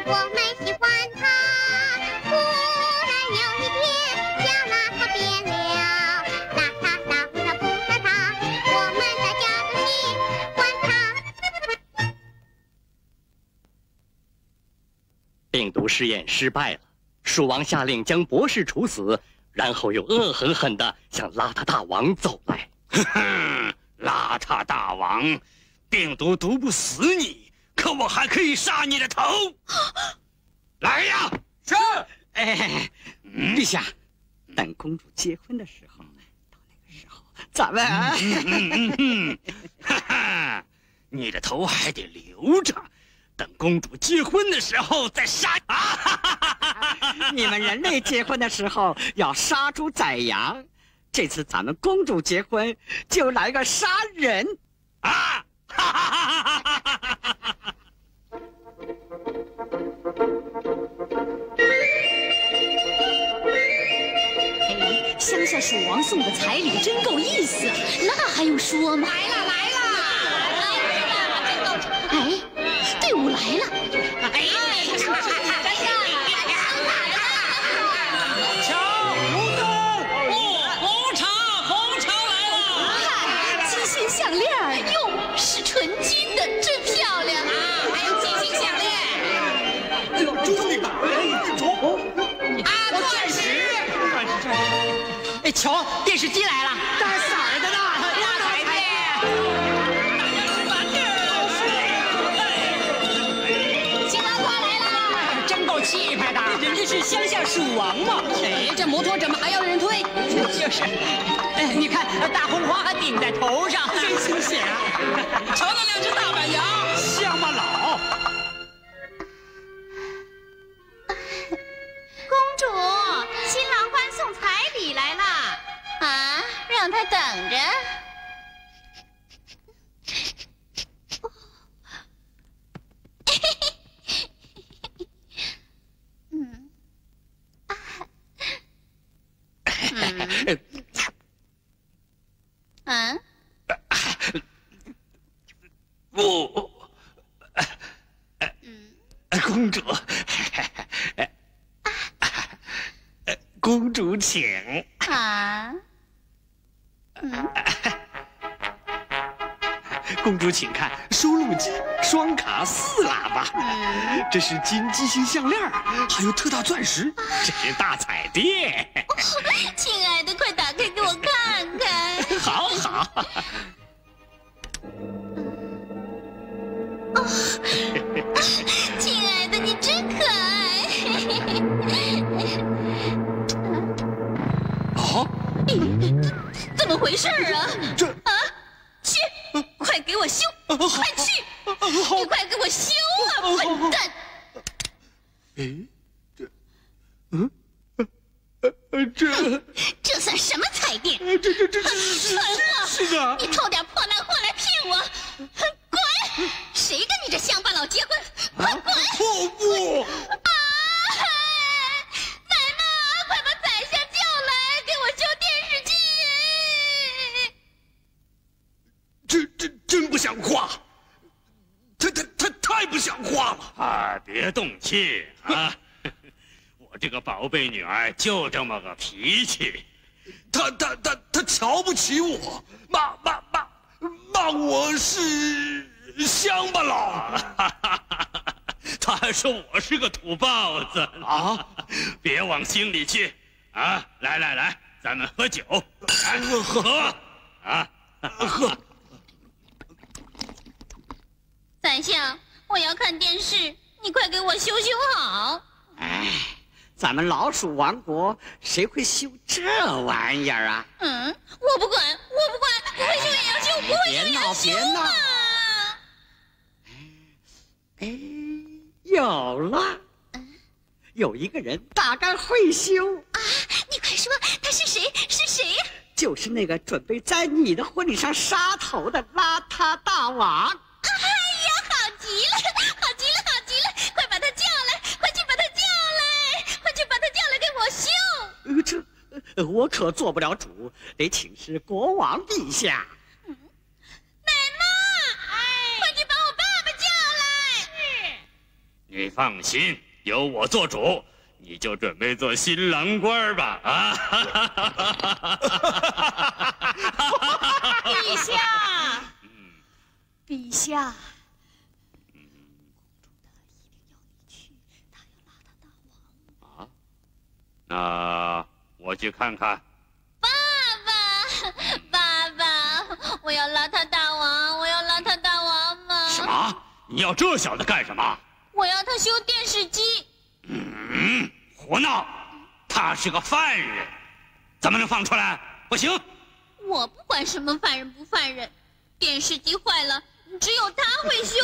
我们喜欢他。突然有一天，小邋遢变了，邋遢大呼他不邋遢，我们大家都喜欢他。 病毒试验失败了，鼠王下令将博士处死，然后又恶狠狠地向邋遢大王走来。 哼哼，邋遢大王，病毒毒不死你，可我还可以杀你的头。来呀！ 是。哎，陛下，等公主结婚的时候，到那个时候，咱们…… 哈哈，你的头还得留着，等公主结婚的时候再杀。 你们人类结婚的时候要杀猪宰羊，这次咱们公主结婚就来个杀人啊！ 乡下鼠王送的彩礼真够意思，那还用说吗？ 来了！ 哎，队伍来了！ 哎， 瞧，红灯！红茶来了！ 金星项链哟，是纯金的，真漂亮啊！还有金星项链。 哎呦，就是那个， 啊，钻石！ 哎，瞧，电视机来了，带色儿的呢， 大彩电。金毛花来了， 真够气派的，人家是乡下鼠王嘛。 哎，这摩托怎么还要人推？ 就是，哎，你看大红花还顶在头上，真新鲜啊！ 瞧那两只大板羊， 乡巴佬。 公主，新郎官送彩礼来了。啊，让他等着。 公主，公主请。 啊。 公主请看，收录机、双卡、4喇叭，这是金星项链，还有特大钻石，这是大彩电。 亲爱的，快打开给我看看。 好。 哦，亲爱的，你真可爱。 哦， 怎么回事啊？ 这啊，去，快给我修！快去！你快给我修啊，笨蛋！ 这算什么彩电？ 这蠢货！ 是的， 你偷点破烂货来骗我！滚！谁跟你这乡巴佬结婚？快滚！ 不！ 啊！奶妈，快把宰相叫来，给我修电视机！ 这真不像话！他太不像话了！啊，别动气啊！我这个宝贝女儿就这么个脾气，她瞧不起我，骂我是乡巴佬，她还说我是个土包子啊！别往心里去啊！来，咱们喝酒，喝啊！喝。 宰相，我要看电视，你快给我修好。 哎，咱们老鼠王国谁会修这玩意儿啊？ 我不管，不会修也要修，不会修也要修啊！ 哎，有了，有一个人大概会修啊！你快说，他是谁？是谁呀？ 就是那个准备在你的婚礼上杀头的邋遢大王。 哎呀，好极了！快把他叫来！快去把他叫来给我修！ 这我可做不了主，得请示国王陛下。 奶妈，快去把我爸爸叫来！ 你放心，有我做主，你就准备做新郎官吧！啊！ 陛下，陛下， 啊，那我去看看。 爸爸，我要邋遢大王，我要邋遢大王嘛！ 什么？你要这小子干什么？ 我要他修电视机。 胡闹！他是个犯人，怎么能放出来？不行！ 我不管什么犯人不犯人，电视机坏了，只有他会修。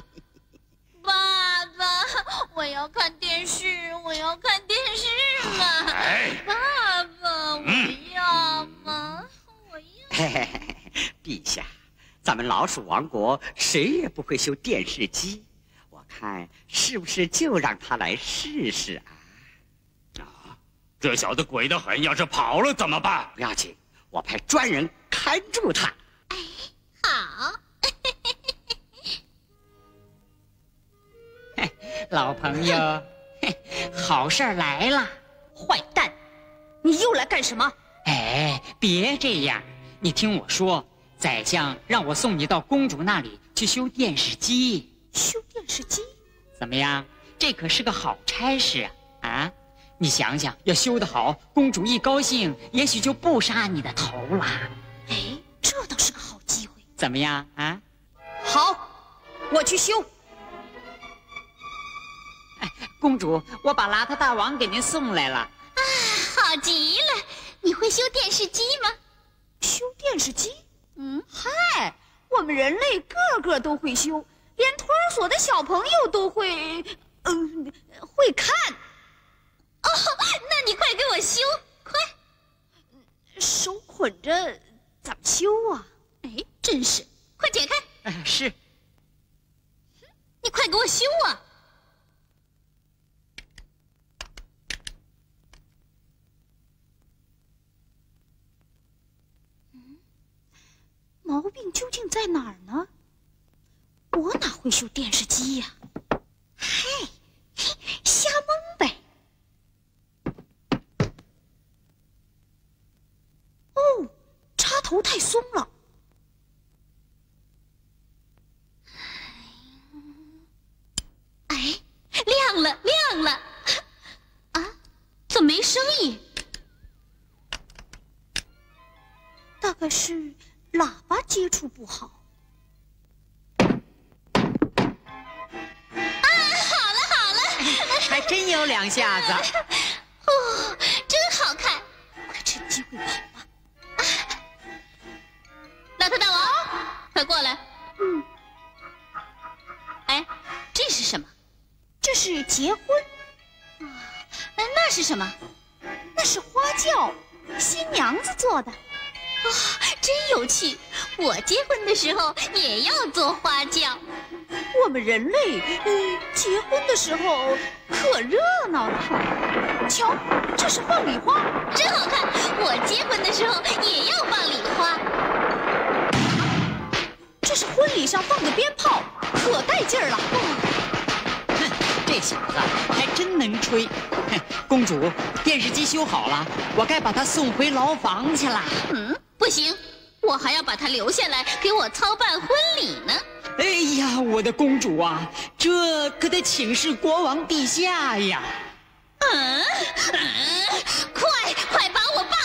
爸爸，我要看电视，我要看电视嘛！爸爸，我要嘛，我要。 嘿嘿嘿，陛下，咱们老鼠王国谁也不会修电视机，我看是不是就让他来试试啊？ 这小子鬼得很，要是跑了怎么办？ 不要紧，我派专人看住他。 好。 老朋友，好事儿来了！ 坏蛋，你又来干什么？ 哎，别这样，你听我说，宰相让我送你到公主那里去修电视机。 修电视机？ 怎么样？这可是个好差事啊！啊，你想想，要修得好，公主一高兴，也许就不杀你的头了。 哎，这倒是个好机会。 怎么样啊？ 好，我去修。 公主，我把邋遢大王给您送来了。 啊，好极了！你会修电视机吗？修电视机？嗨，我们人类个个都会修，连托儿所的小朋友都会，会看。哦，那你快给我修，快！手捆着怎么修啊？哎，真是，快解开！ 是。 你快给我修啊！毛病究竟在哪儿呢？我哪会修电视机呀？嘿，瞎蒙呗。哦，插头太松了。哎，亮了，亮了！啊，怎么没声音？大概是喇叭接触不好。啊，好了好了， 还真有两下子。 哦，真好看！快趁机会跑吧。啊，邋遢大王，快过来。哎，这是什么？这是结婚。啊，那是什么？那是花轿，新娘子做的。啊，真有趣！我结婚的时候也要做花轿。我们人类，结婚的时候可热闹了。瞧，这是放礼花，真好看。我结婚的时候也要放礼花。这是婚礼上放的鞭炮，可带劲儿了。 哼，这小子还真能吹。公主，电视机修好了，我该把她送回牢房去了。 不行，我还要把她留下来给我操办婚礼呢。 哎呀，我的公主啊，这可得请示国王陛下呀！ 快把我爸